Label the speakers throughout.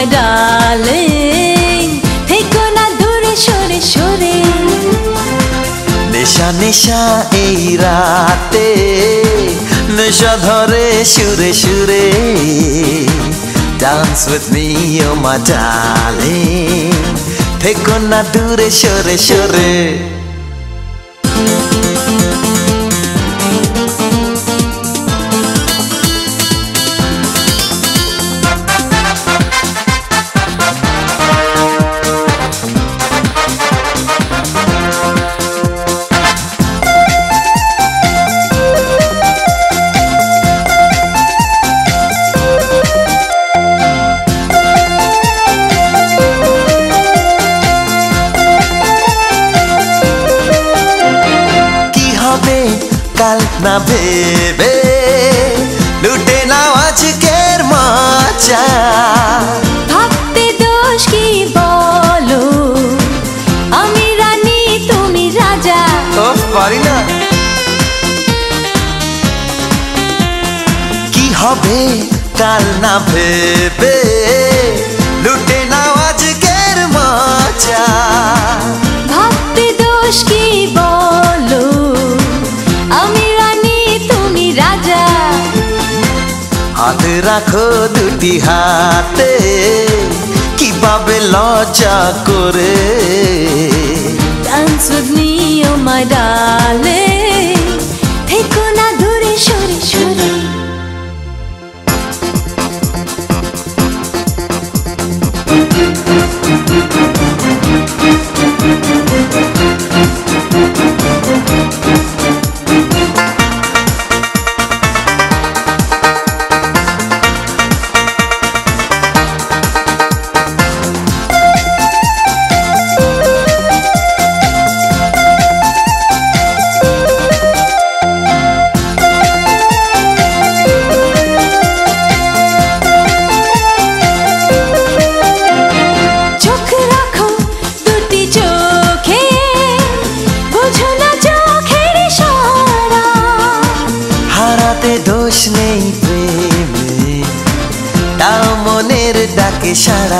Speaker 1: darling, থেকো না দূরে সরে সরে।
Speaker 2: নেশা নেশা এই রাতে, নেশা ধরে সুরে সুরে। Dance with me, oh my darling, থেকো না দূরে সরে সরে। কাল না ভেবে লুটে নাও আজকের মজা।
Speaker 1: ভাবতে দোষ কি বলো, আমি রানী তুমি রাজা।
Speaker 2: পারি না। কি হবে কাল না ভেবে লুটে নাও আজকের মজা।
Speaker 1: ভাবতে দোষ কি বলো, আমি রানী তুমি রাজা।
Speaker 2: হাতে রাখো দুটি হাতে, কিভাবে লজ্জা করে।
Speaker 1: Dance with me, oh my darling, থেকো না দূরে সরে সরে।
Speaker 2: দোষ নেই প্রেমে, তাও মনের ডাকে সাড়া।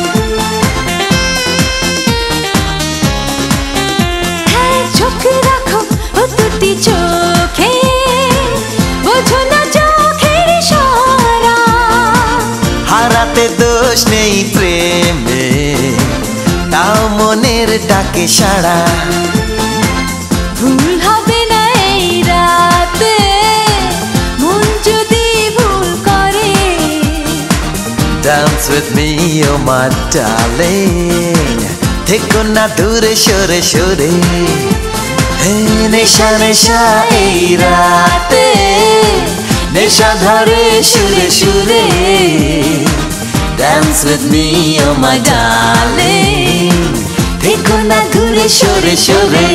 Speaker 1: হ্যাঁ চোখ রাখো ও দুটি চোখে, বোঝো না চোখের ইশারা।
Speaker 2: হারাতে দোষ নেই প্রেমে, তাও মনের ডাকে সাড়া।
Speaker 1: ভুল হবে না এই রাতে, মন যদি ভুল করে।
Speaker 2: Dance with me, oh my darling, থেকো না দূরে সরে সরে। নেশা নেশা এই রাতে, নেশা ধরে সুরে সুরে। Dance with me, oh my darling, থেকো না দূরে সরে সরে।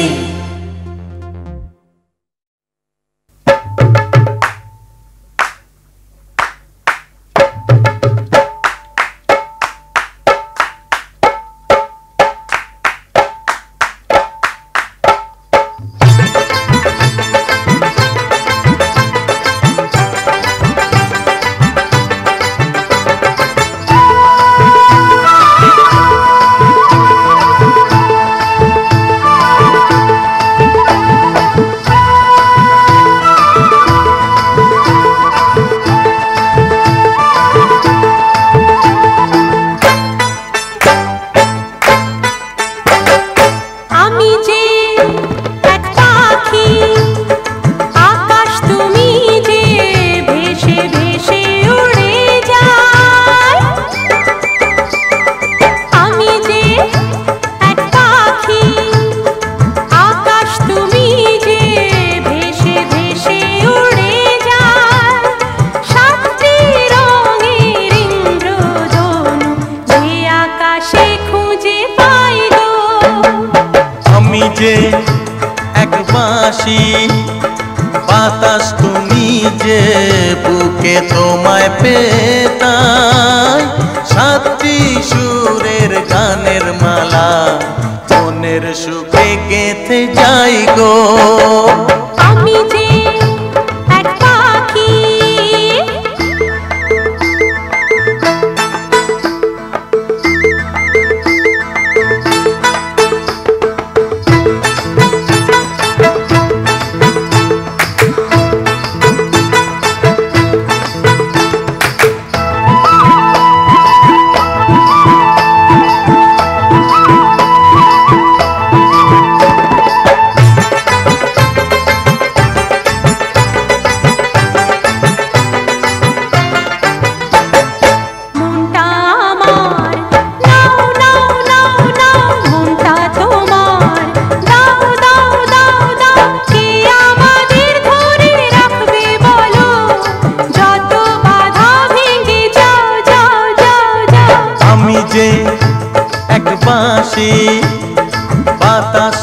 Speaker 3: যে এক বাঁশি বাতাস তুমি যে বুকে তোমায় পেতাই সাতটি সুরের গানের মালা মনের সুখে গেঁথে যাই গো
Speaker 1: আমি যে এক পাখি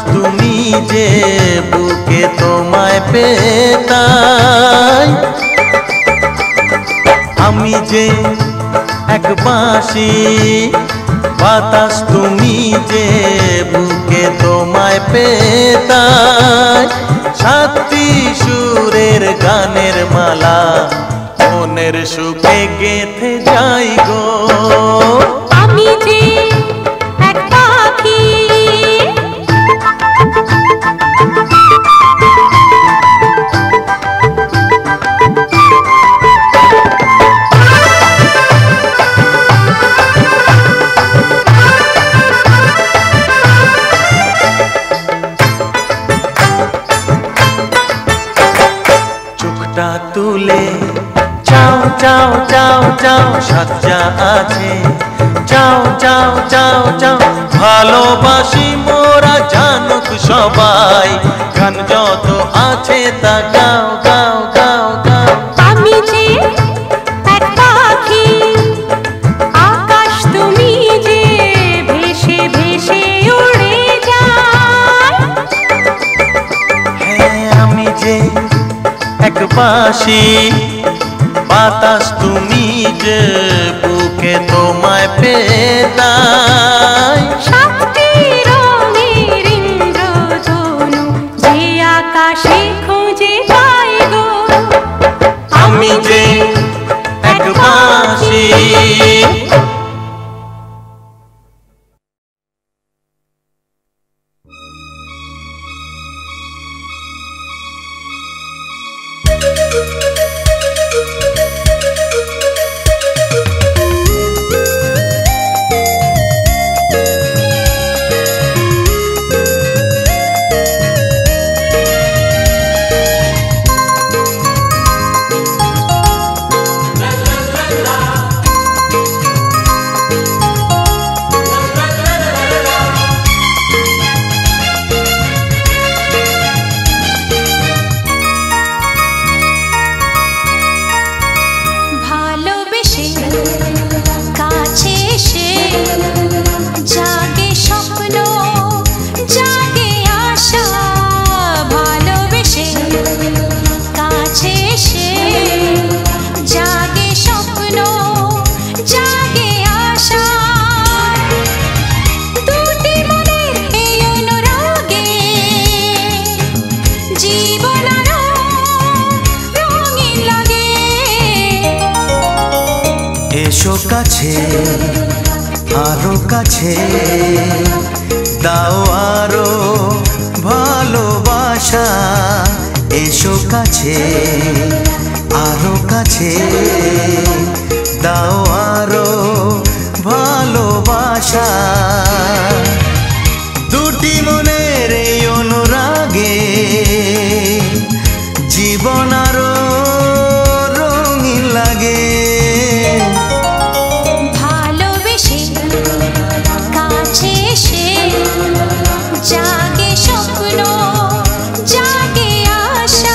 Speaker 3: তুমি যে বুকে তোমায় পেতাই আমি যে এক বাঁশি বাতাস তুমি যে বুকে তোমায় পেতাই সাতটি সুরের গানের মালা মনের সুখে গেঁথে যাই গো
Speaker 1: আমি যে এক পাখি
Speaker 3: চোখটা তুলে চাও চাও চাও চাও সাজ্জা আছে চাও চাও চাও চাও ভালোবাসি মোরা জানুক সবাই গান যত আছে তা গাও গাও গাও গাও
Speaker 1: আমি যে এক পাখি আকাশ তুমি যে ভেসে ভেসে উড়ে যায়
Speaker 3: হ্যাঁ আমি যে এক বাঁশি বাতাস তুমি যে বুকে তোমায় পেতাই
Speaker 1: সাতটি রঙের ইন্দ্রধনু যে আকাশে খুঁজে পাই গো
Speaker 3: আমি যে এক বাঁশি
Speaker 1: ভালোবেসে কাছে এসে জাগে স্বপ্ন জাগে আশা ভালোবেসে কাছে এসে জাগে স্বপ্ন জাগে আশা দুটি মনের এই অনুরাগে জীবন আরো রঙিন লাগে
Speaker 2: এসো কাছে আরো কাছে দাও আরো ভালোবাসা এসো কাছে আরো কাছে দাও আরো ভালোবাসা দুটি মনের এই অনুরাগে জীবন আরো রঙিন লাগে
Speaker 1: ভালোবেসে কাছে এসে জাগে স্বপ্ন জাগে আশা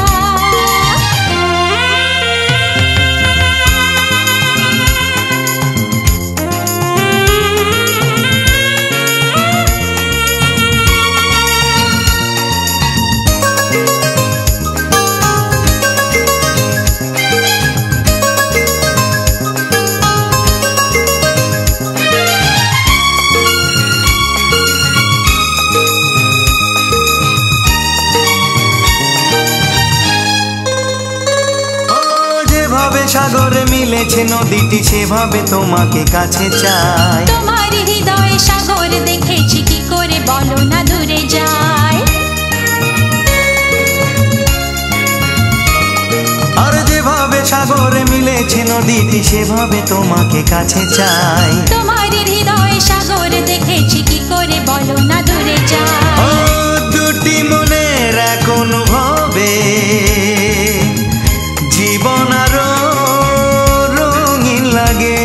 Speaker 2: সাগরে মিলেছে নদীটি সেভাবে তোমাকে কাছে চাই
Speaker 1: তোমার হৃদয়ে সাগর দেখেছি কি করে বলো না দূরে যায়
Speaker 2: আর যেভাবে সাগরে মিলেছে নদীটি সেভাবে তোমাকে কাছে চাই
Speaker 1: তোমার হৃদয়ে সাগর দেখেছি কি করে বলো না দূরে যায়
Speaker 2: ও দুটি মনের এক অনুভবে জীবন আরো রঙিন লাগে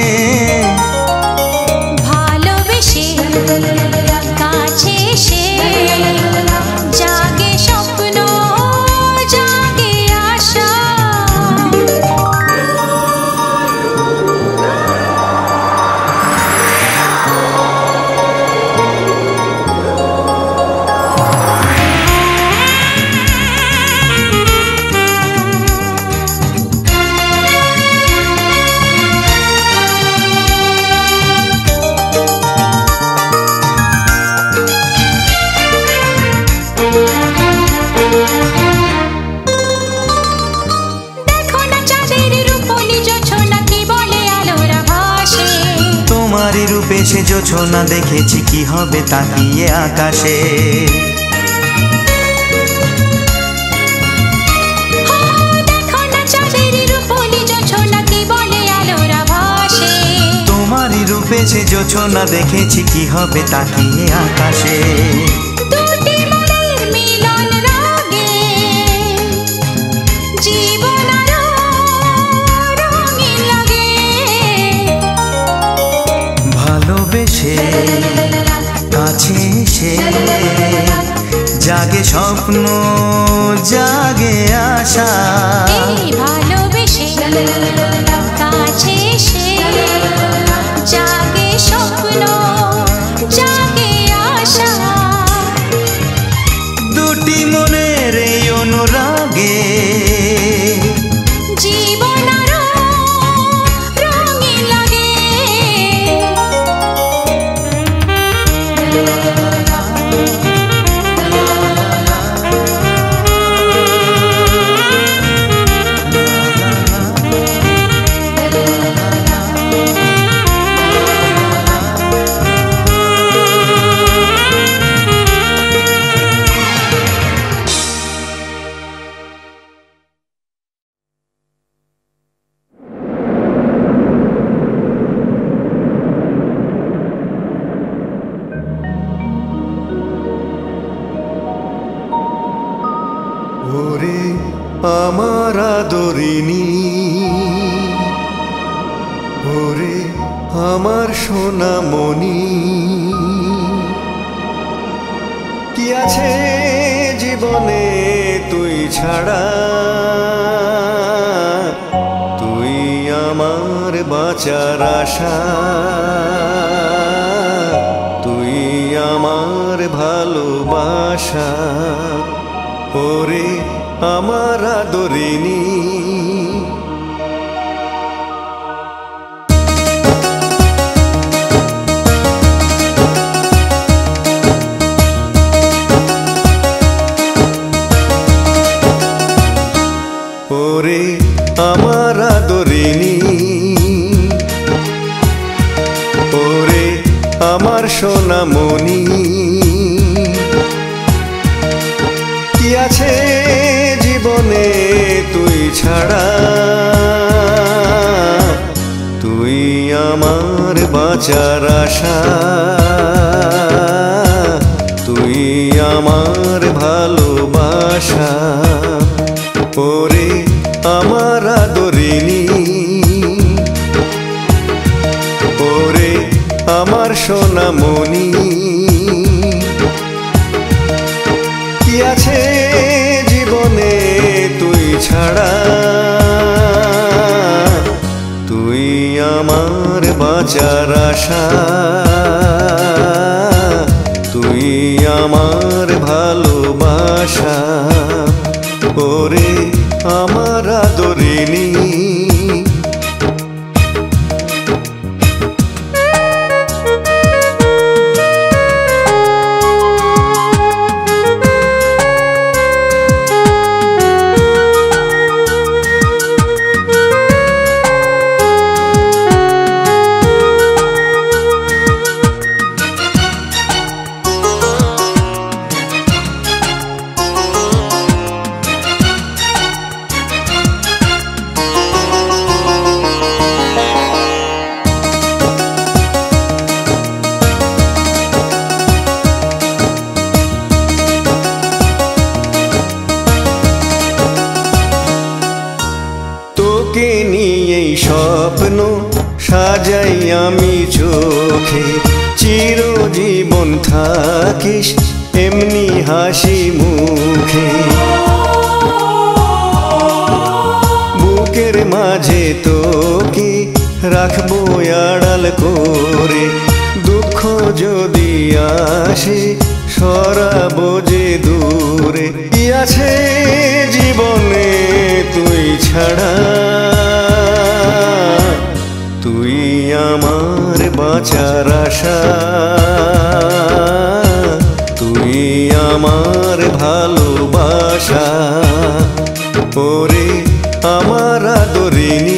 Speaker 1: ভালোবেসে কাছে এসে জাগে স্বপ্ন জাগে আশা দেখো না চাঁদের রূপলি জোছনা কি বলে আলোরা ভাসে।
Speaker 2: তোমারই রূপে সে জোছনা দেখেছি কি হবে তাকিয়ে আকাশে।
Speaker 1: দেখো না চাঁদের রূপলি জোছনা কি বলে আলোরা ভাসে।
Speaker 2: তোমারই রূপে সে জোছনা দেখেছি কি হবে তাকিয়ে আকাশে।
Speaker 1: দুটি মনের মিলন রাগে জীবন আরো রঙিন লাগে।
Speaker 2: ভালোবেসে কাছে এসে জাগে স্বপ্ন জাগে আশা।
Speaker 1: এই ভালোবেসে কাছে এসে জাগে স্বপ্ন জাগে আশা।
Speaker 2: দুটি মনের এই অনুরাগে
Speaker 1: জীবন আরো রঙিন লাগে।
Speaker 4: ওরে আমার আদরিনী, ওরে আমার সোনামণি, কি আছে জীবনে তুই ছাড়া? তুই আমার বাঁচার আশা, তুই আমার ভালোবাসা। ওরে আমার আদরিনী, ওরে আমার আদরিনী, ওরে আমার সোনামণি, কি আছে জীবনে তুই ছাড়া? তুই আমার বাঁচার আশা, তুই আমার ভালোবাসা। ওরে আমার আদরিনী, ওরে আমার সোনামণি, কি আছে জীবনে তুই ছাড়া? তুই আমার বাঁচার আশা, তুই আমার ভালোবাসা। ওরে আমার আদরিনী, তোকে নিয়েই স্বপ্ন সাজাই আমি চোখে, চিরজীবন থাকিস এমনি হাসি মুখে। বুকের মাঝে তোকে রাখবো আড়াল করে, দুঃখ যদি আসে সরাবো যে দূরে। কি আছে জীবনে তুই ছাড়া? তুই আমার বাঁচার আশা, তুই আমার ভালোবাসা। ওরে আমার আদরিনী,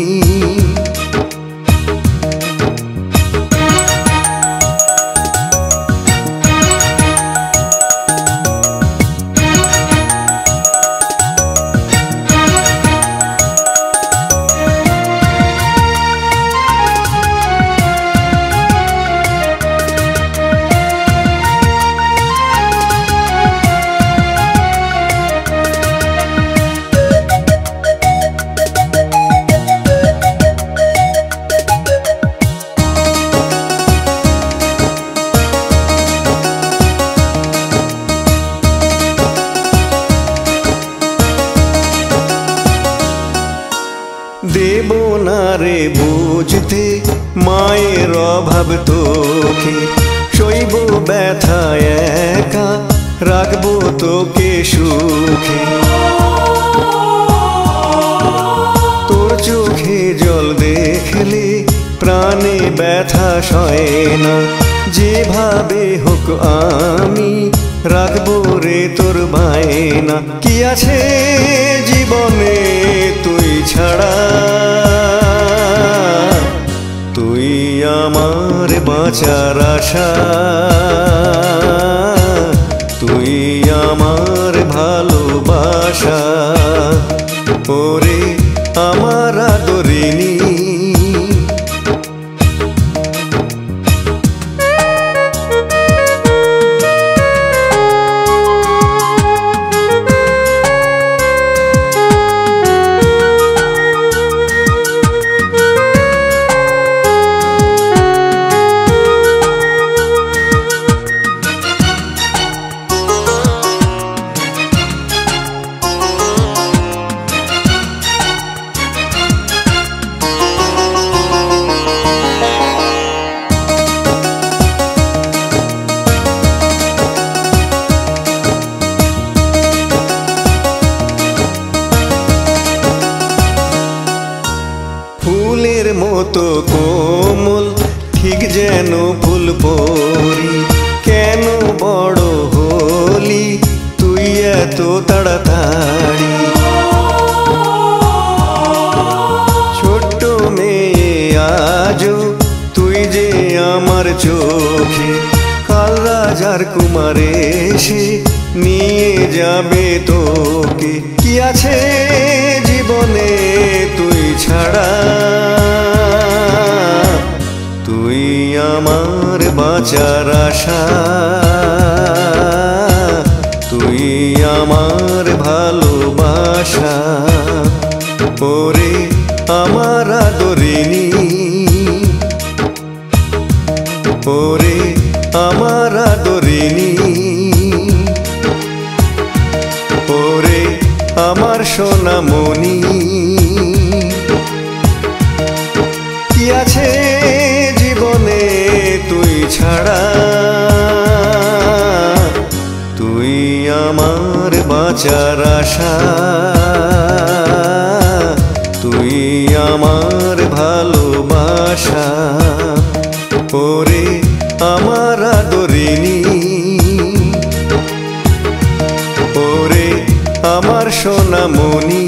Speaker 4: দেব না রে বুঝতে মায়ের অভাব তোকে, সইব ব্যথা একা, রাখবো তোকে সুখে। তোর চোখে জল দেখলে প্রাণে ব্যথা সয় না, যেভাবে হোক আমি রাখবো রে তোর বায়না। কি আছে জীবনে তুই ছাড়া, তুই আমার বাঁচার আশা, তুই আমার ভালোবাসা। ওরে আমার আদরিনী, ফুলের মতো কোমল ঠিক যেন ফুল পরি, কেন বড় হলি তুই এত তাড়াতাড়ি। ছোট্ট মেয়ে আজও তুই যে আমার চোখে, কাল রাজার কুমার এসে নিয়ে যাবে তোকে। কি আছে জীবনে তুই ছাড়া, তুই আমার বাঁচার আশা, তুই আমার ভালোবাসা। ওরে আমার আদরিনী, ওরে আমার আদরিনী, ওরে আমার সোনামণি। কি আছে জীবনে তুই ছাড়া, তুই আমার বাঁচার আশা, তুই আমার ভালোবাসা। ওরে আমার আদরিনী, ওরে আমার সোনামণি।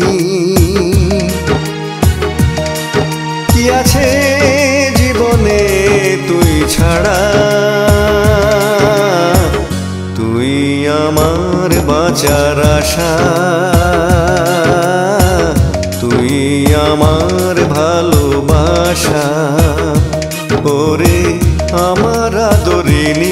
Speaker 4: কি আছে জীবনে তুই ছাড়া, তুই আমার বাঁচার আশা, তুই আমার ভালোবাসা। ওরে আমার আদরিনী,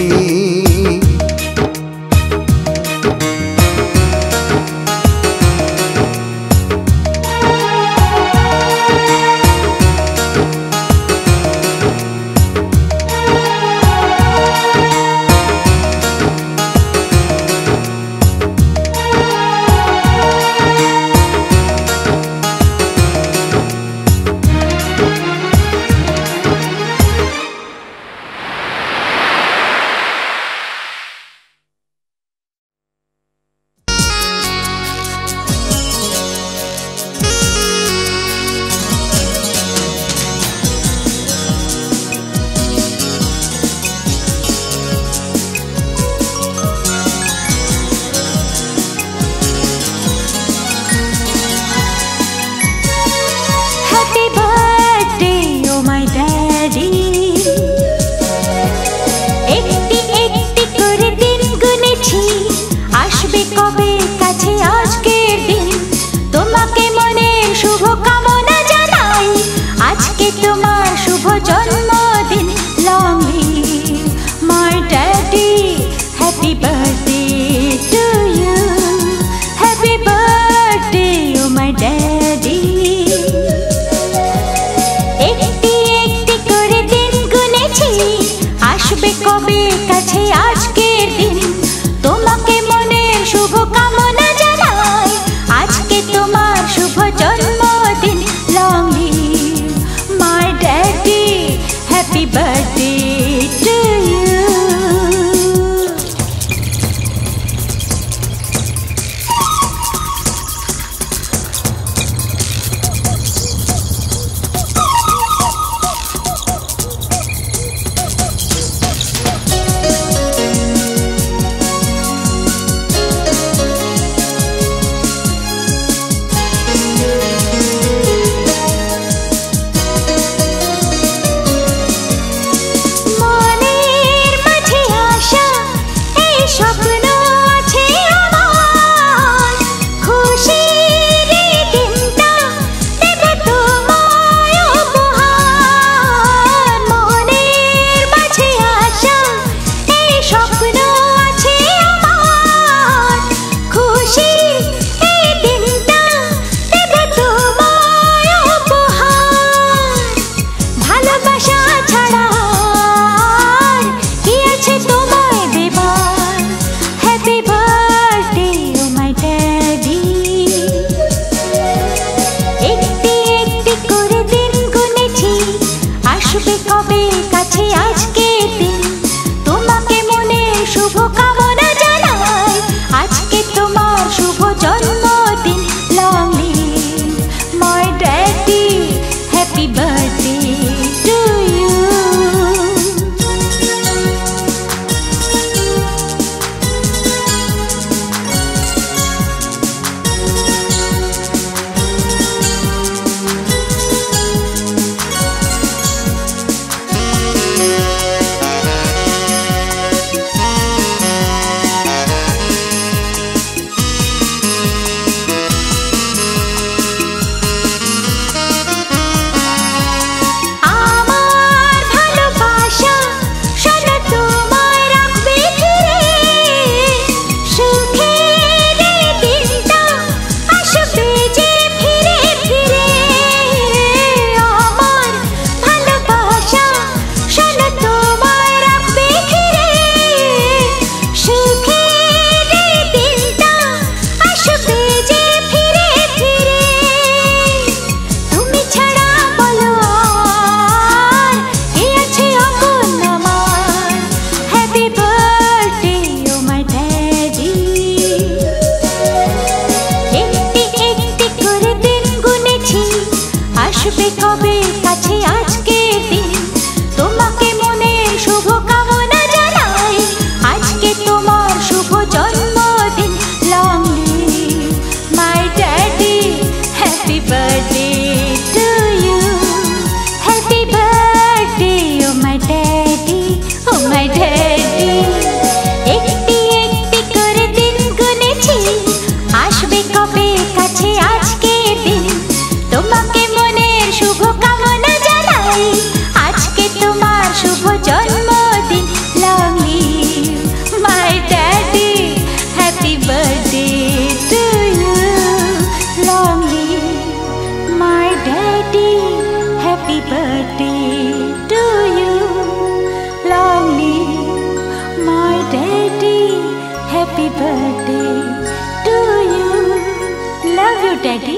Speaker 1: birthday to you. Love you, Daddy.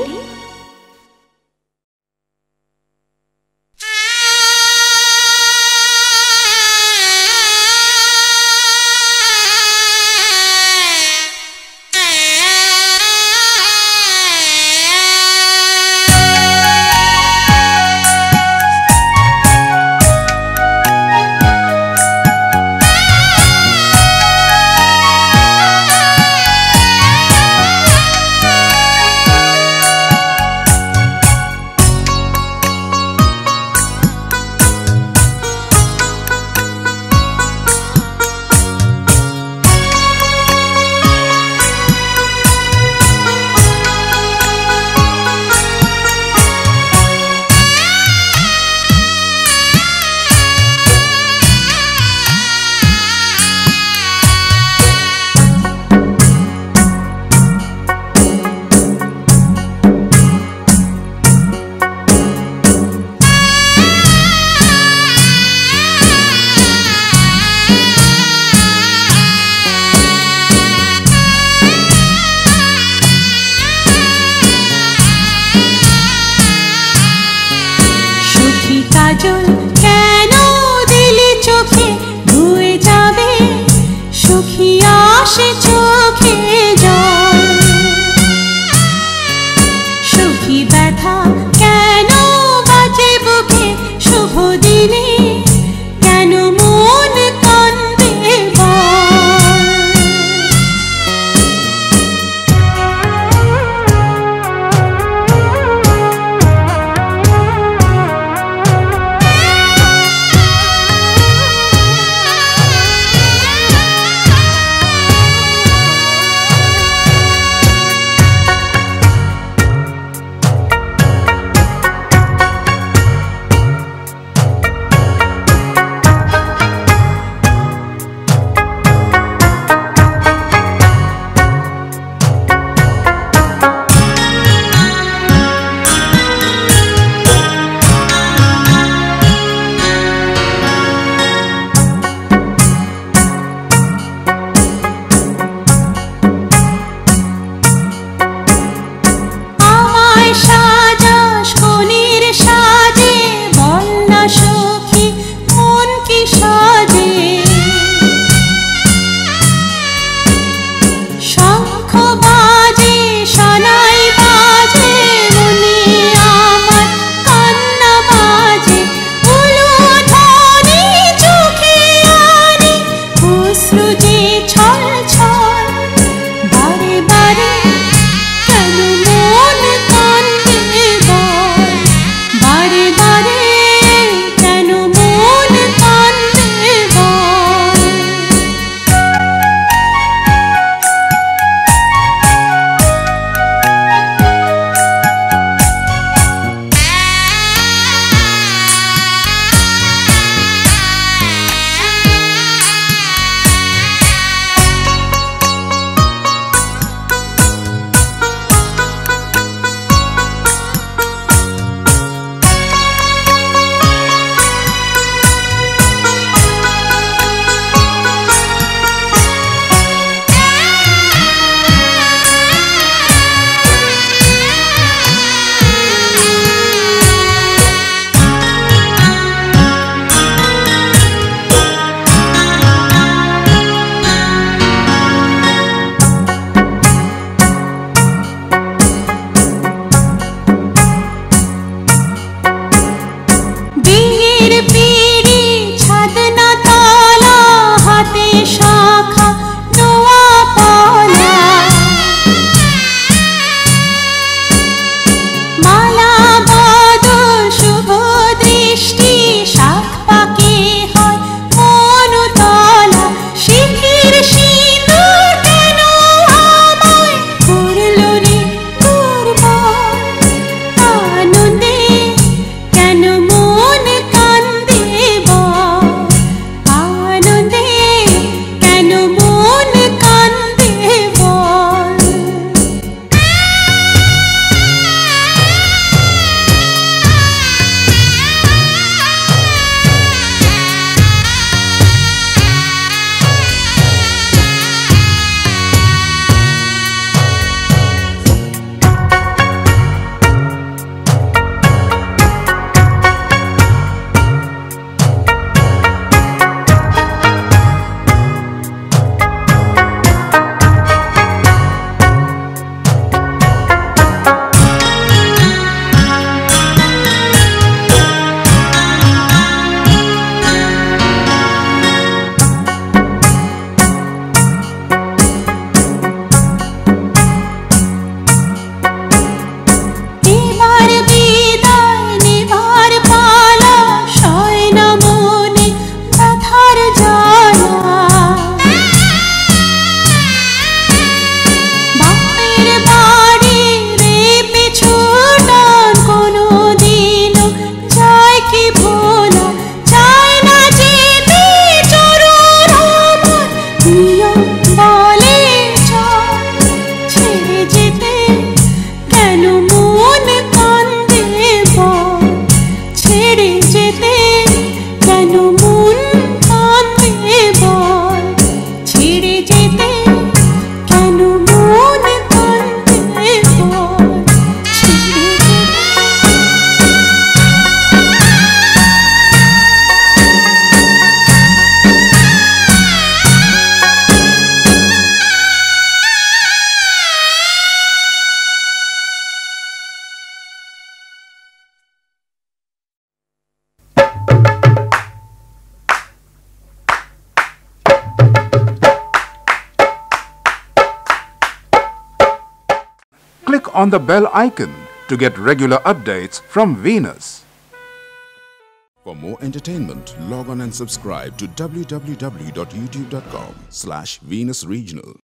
Speaker 5: click on the bell icon to get regular updates from Venus.
Speaker 6: For more entertainment, log on and subscribe to www.youtube.com/Venus Regional.